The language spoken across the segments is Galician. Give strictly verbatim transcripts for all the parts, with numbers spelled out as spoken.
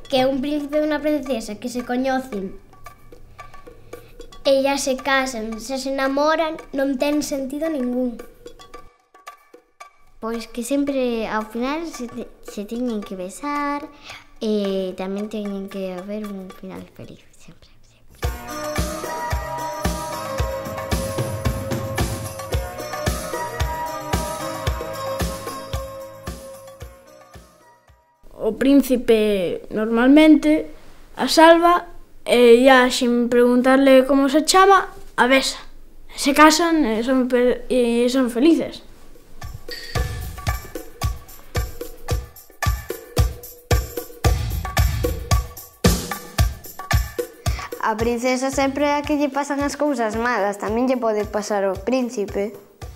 que un príncipe e unha princesa que se coñecen e ya se casan, se se enamoran, non ten sentido ningún. Pois que sempre ao final se, te, se teñen que besar e tamén teñen que haber un final feliz, sempre, sempre. O príncipe normalmente a salva e ya sin preguntarle como se chama, a besa. Se casan e son, e son felices. A princesa sempre é a que lle pasan as cousas malas, tamén lle pode pasar ao príncipe.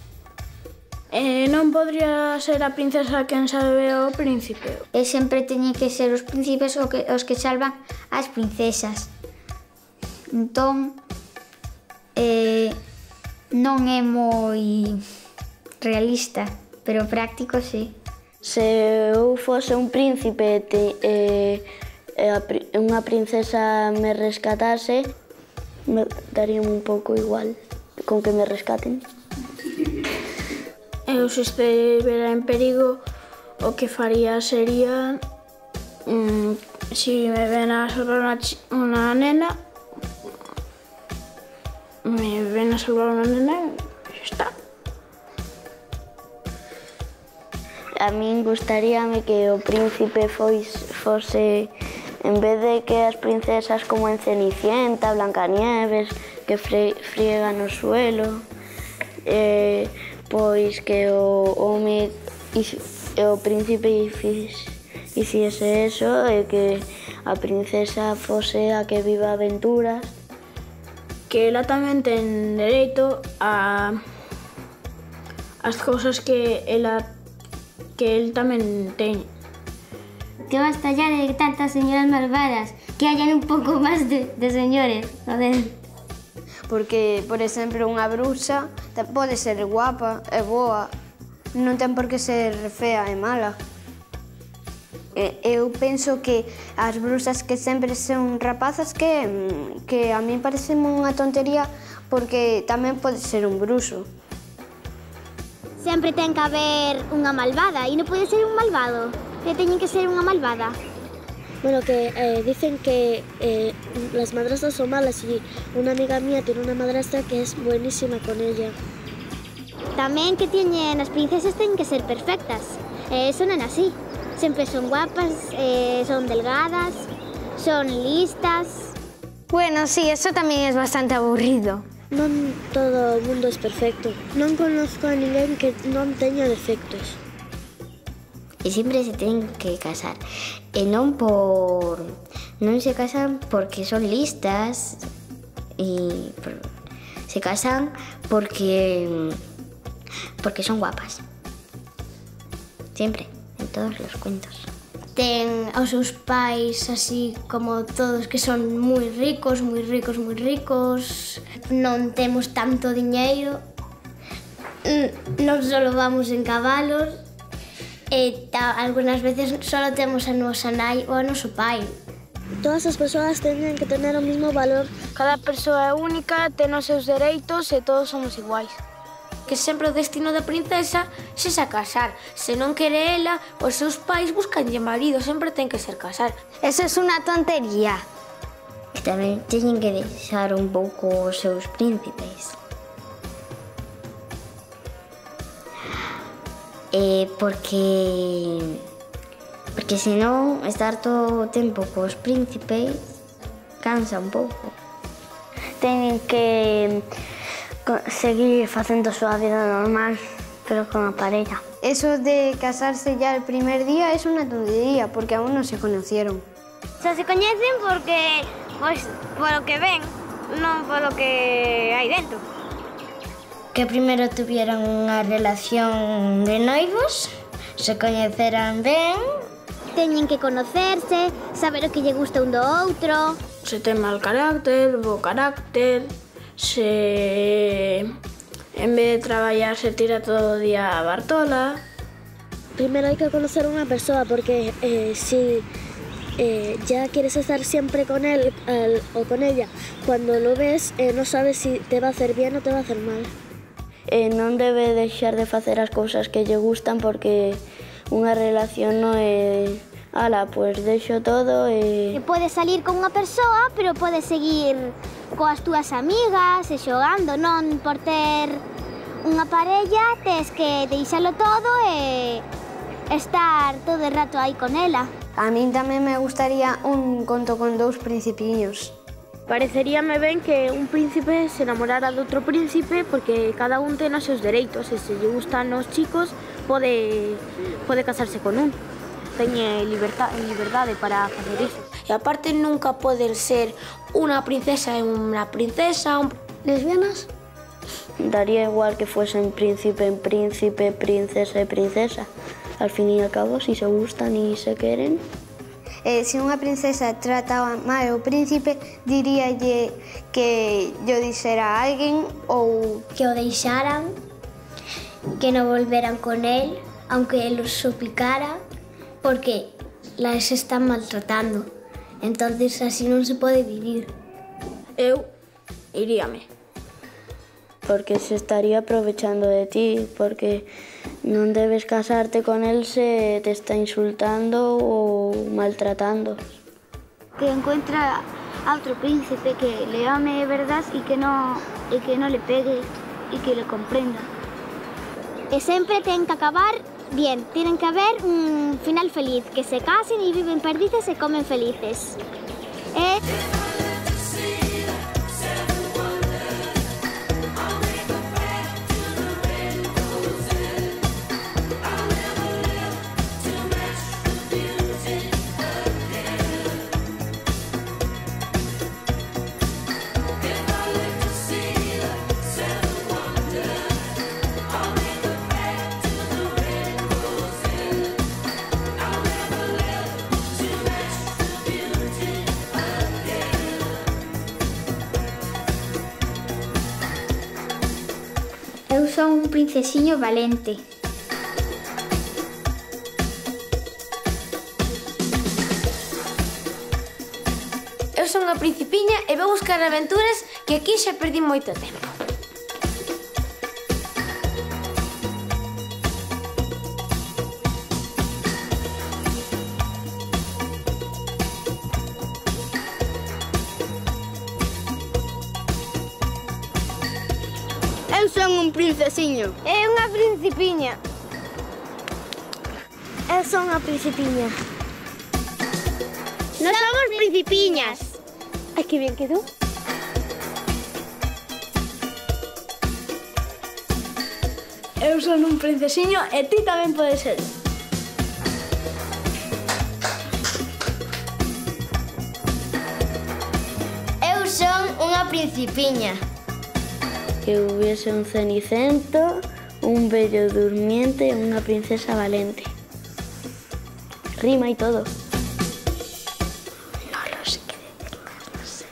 E non podría ser a princesa quen salve ao príncipe? E sempre teñen que ser os príncipes os que, os que salvan as princesas. Entón, eh, non é moi realista, pero práctico sí. Se eu fose un príncipe te, eh, e a, unha princesa me rescatase, me daría un pouco igual con que me rescaten. Eu se estivera en perigo, o que faría sería, mmm, si me ven a salvar unha, unha nena, me ven a salvar unha nena, xa está. A min gustaríame que o príncipe foi, fose, en vez de que as princesas como en Cenicienta, Blancanieves, que fre, friegan no suelo, eh, pois que o home e o príncipe hiciese eso e que a princesa fose a que viva aventuras. Que ela tamén ten dereito a as cousas que ela que el tamén ten. Que basta ya de tantas señoras malvadas, que hayan un pouco máis de, de señores, joder. Porque, por exemplo, unha bruxa pode ser guapa e boa, non ten por que ser fea e mala. Eu penso que as bruxas que sempre son rapazas que, que a mí parece unha tontería porque tamén pode ser un bruxo. Sempre ten que haber unha malvada e non pode ser un malvado, que teñen que ser unha malvada. Bueno, que eh, dicen que eh, las madrastras son malas y una amiga mía tiene una madrastra que es buenísima con ella. Tamén que tiñen, as princesas ten que ser perfectas, e eso non é así. Sempre son guapas, eh, son delgadas, son listas. Bueno, sí, eso tamén é bastante aburrido. Non todo o mundo é perfecto. Non conozco a ninguén que non teña defectos. E sempre se ten que casar. E non por... non se casan porque son listas e por... se casan porque porque son guapas. Sempre, en todos os cuentos. Ten aos seus pais así como todos que son moi ricos, moi ricos, moi ricos. Non temos tanto diñeiro. Non solo vamos en cabalos. E ta, algunas veces solo temos a nosa nai ou a noso pai. Todas as persoas teñen que tener o mismo valor. Cada persoa é única, ten os seus dereitos e todos somos iguais. Que sempre o destino da princesa sexa casar. Se non quere ela, os seus pais buscanlle marido, sempre ten que ser casar. Eso é unha tontería. Que tamén teñen que deixar un pouco os seus príncipes. Eh, porque porque senón estar todo o tempo cos príncipes cansa un pouco. Teñen que seguir facendo a súa vida normal, pero con a parella. Eso de casarse ya el primer día es unha tontería, porque aún non se conocieron. Só se coñecen porque, pois, polo que ven, non polo que hai dentro. Que primeiro tuvieran unha relación de noivos, se coñeceran ben. Teñen que conocerse, saber o que lle gusta un do outro. Se ten mal carácter, bo carácter, se en vez de traballar se tira todo o día a Bartola. Primero hai que conocer unha persoa porque eh, si eh, ya quieres estar siempre con él el, o con ella. Cuando lo ves eh, no sabes si te va a hacer bien o te va a hacer mal. Eh, non debe deixar de facer as cousas que lle gustan porque unha relación non é ala, pois deixo todo e... Podes salir con unha persoa, pero podes seguir coas túas amigas e xogando, non por ter unha parella, tes que deixalo todo e estar todo o rato aí con ela. A min tamén me gustaría un conto con dous principiños. Pareceríame ben que un príncipe se enamorara de outro príncipe porque cada un ten os seus dereitos e se lle gustan os chicos pode, pode casarse con un. Teñe libertad, liberdade para facer iso. E aparte nunca poden ser unha princesa e unha princesa. Un... Lesbianas? Daría igual que fuesen príncipe en príncipe, princesa e princesa. Al fin e al cabo, si se gustan e se queren. Eh, se unha princesa trataba mal ao príncipe, diríalle que yo dixera a alguén ou... Que o deixaran, que non volveran con él, aunque él os suplicara, porque las están maltratando. Entonces así non se pode vivir. Eu iríame. Porque se estaría aprovechando de ti, porque non debes casarte con él se te está insultando ou maltratando. Que encuentra a otro príncipe que le ame de verdad y que no, y que no le pegue y que le comprenda. E sempre ten que acabar bien, tienen que haber un final feliz, que se casen y viven perdices e comen felices. Eh... Eu son un princesiño valente. Eu son unha principiña e vou buscar aventuras que aquí xa perdí moito tempo. Eu son un princesiño. É unha principiña. Eu son unha principiña. Nos somos principiñas. Ai, que bien quedou. Eu son un princesiño e ti tamén podes ser. Eu son unha principiña. Que hubiese un ceniciento, un bello durmiente e unha princesa valente. Rima y todo. No lo sé qué decir, no lo sé.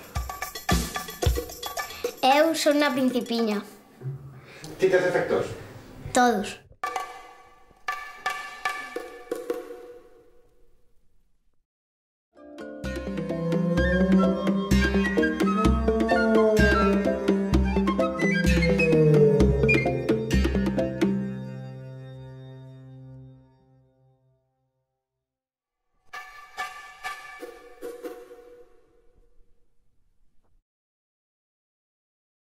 Eu son unha principiña. ¿Ti tes defectos? Todos.